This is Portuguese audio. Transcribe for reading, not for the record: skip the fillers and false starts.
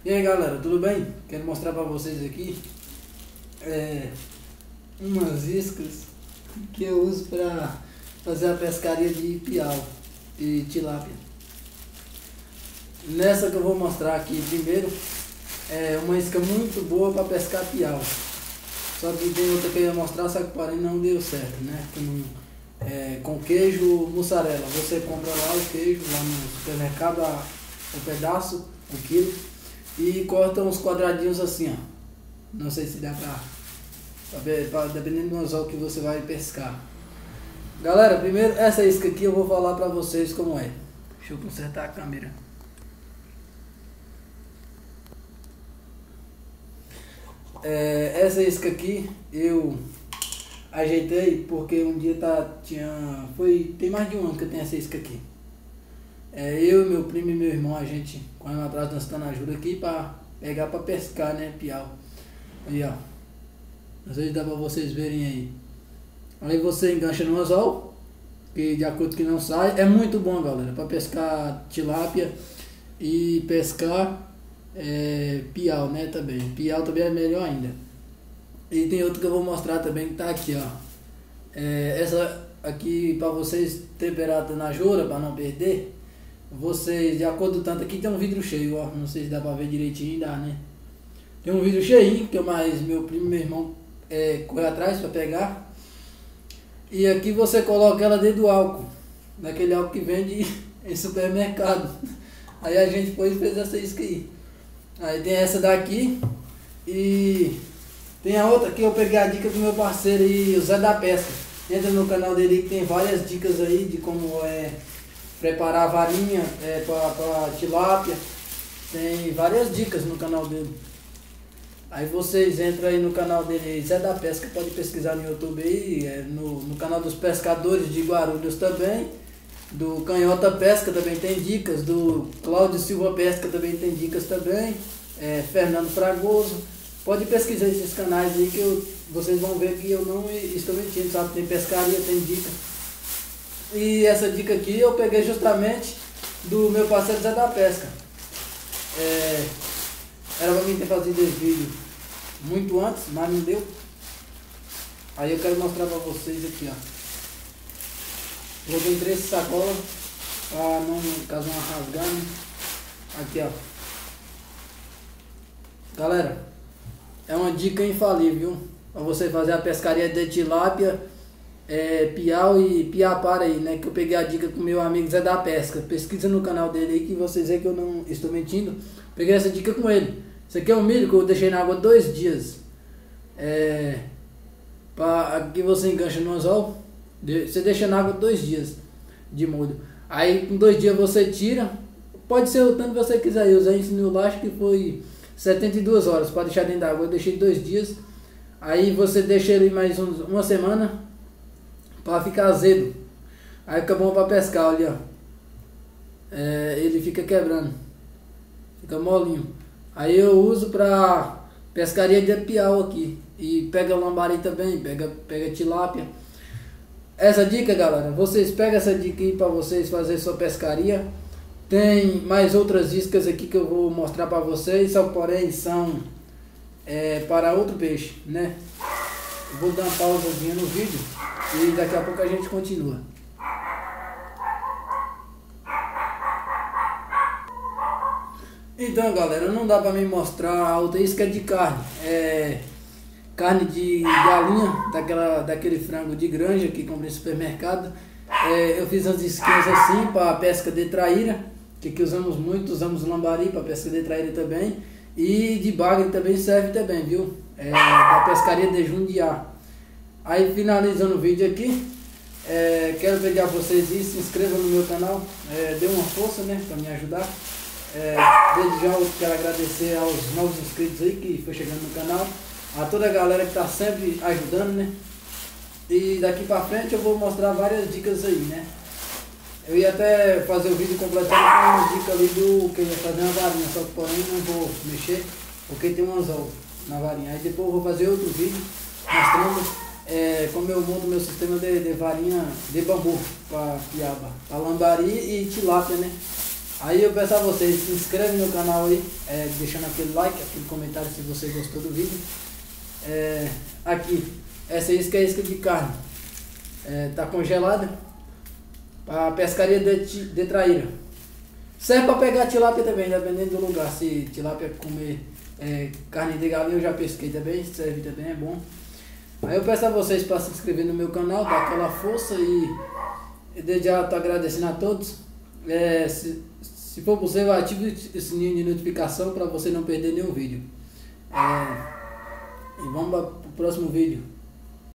E aí galera, tudo bem? Quero mostrar pra vocês aqui umas iscas que eu uso pra fazer a pescaria de piau e tilápia. Nessa que eu vou mostrar aqui primeiro é uma isca muito boa para pescar piau. Só que tem outra que eu ia mostrar, só que porém não deu certo, né? Com queijo mussarela. Você compra lá o queijo lá no supermercado, o pedaço, o quilo, e corta uns quadradinhos assim, ó. Não sei se dá pra ver, dependendo do anzol que você vai pescar. Galera, primeiro essa isca aqui eu vou falar pra vocês como é. Deixa eu consertar a câmera. Essa isca aqui eu ajeitei porque um dia tem mais de um ano que eu tenho essa isca aqui. Eu, meu primo e meu irmão, a gente correndo atrás dançando ajuda aqui pra pegar pra pescar, né, piau. Aí, ó. Não sei se dá pra vocês verem aí. Aí você engancha no anzol, que de acordo que não sai. É muito bom, galera, pra pescar tilápia e pescar piau, né, também. Piau também é melhor ainda. E tem outro que eu vou mostrar também que tá aqui, ó. Essa aqui pra vocês temperar na jura, pra não perder. Vocês, de acordo com tanto aqui, tem um vidro cheio, ó. Não sei se dá pra ver direitinho, dá, né? Tem um vidro cheio, que meu primo e meu irmão corre atrás pra pegar. E aqui você coloca ela dentro do álcool, daquele álcool que vende em supermercado. Aí a gente foi e fez essa isca aí. Aí tem essa daqui e tem a outra que eu peguei a dica do meu parceiro aí, o Zé da Pesca. Entra no canal dele que tem várias dicas aí de como preparar a varinha para tilápia. Tem várias dicas no canal dele. Aí vocês entram aí no canal dele, Zé da Pesca, pode pesquisar no YouTube aí, no canal dos pescadores de Guarulhos também. Do Canhota Pesca também tem dicas, do Cláudio Silva Pesca também tem dicas também, Fernando Fragoso. Pode pesquisar esses canais aí que vocês vão ver que eu não estou mentindo, sabe? Tem pescaria, tem dica. E essa dica aqui eu peguei justamente do meu parceiro Zé da Pesca. Era pra mim ter fazido esse vídeo muito antes, mas não deu. Aí eu quero mostrar pra vocês aqui, ó. Joguei 3 sacolas para não, caso não rasgar, né? Aqui, ó. Galera, é uma dica infalível, para você fazer a pescaria de tilápia, piau e piapara aí, né? Que eu peguei a dica com meu amigo Zé da Pesca. Pesquisa no canal dele aí que vocês veem que eu não estou mentindo. Peguei essa dica com ele. Isso aqui é um milho que eu deixei na água 2 dias. Aqui você engancha no anzol. Você deixa na água 2 dias de molho. Aí com 2 dias você tira. Pode ser o tanto que você quiser. Eu usei isso no elástico que foi 72 horas para deixar dentro da água. Eu deixei 2 dias. Aí você deixa ele mais uma semana para ficar azedo. Aí fica bom para pescar, olha. Ele fica quebrando. Fica molinho. Aí eu uso para pescaria de piau aqui. E pega lambari também, pega tilápia. Essa dica, galera, vocês pegam essa dica aí para vocês fazer sua pescaria. Tem mais outras iscas aqui que eu vou mostrar para vocês, só porém são para outro peixe, né? Eu vou dar uma pausazinha no vídeo e daqui a pouco a gente continua. Então, galera, não dá para me mostrar a outra isca de carne. Carne de galinha, daquele frango de granja que comprei no supermercado. Eu fiz umas isquinhas assim para pesca de traíra, que usamos muito, usamos lambari para pesca de traíra também. E de bagre também serve também, viu? Da pescaria de Jundiá. Aí finalizando o vídeo aqui, quero pedir a vocês aí, se inscrevam no meu canal, dê uma força, né, para me ajudar. Desde já eu quero agradecer aos novos inscritos aí que foi chegando no canal. A toda a galera que está sempre ajudando, né? E daqui pra frente eu vou mostrar várias dicas aí, né? Eu ia até fazer o vídeo completando com uma dica ali do que eu ia fazer uma varinha, só que porém não vou mexer, porque tem um anzol na varinha. Aí depois eu vou fazer outro vídeo mostrando como eu monto meu sistema de varinha de bambu para piaba, para lambari e tilápia, né? Aí eu peço a vocês, se inscreve no canal aí, deixando aquele like, aquele comentário se você gostou do vídeo. Aqui, essa isca é isca de carne. Tá congelada para pescaria de traíra. Serve para pegar tilápia também, dependendo do lugar. Se tilápia comer carne de galinha, eu já pesquei também, serve também, é bom. Aí eu peço a vocês para se inscrever no meu canal, dar aquela força e desde já estou agradecendo a todos. Se for possível, ative o sininho de notificação para você não perder nenhum vídeo. E vamos para o próximo vídeo.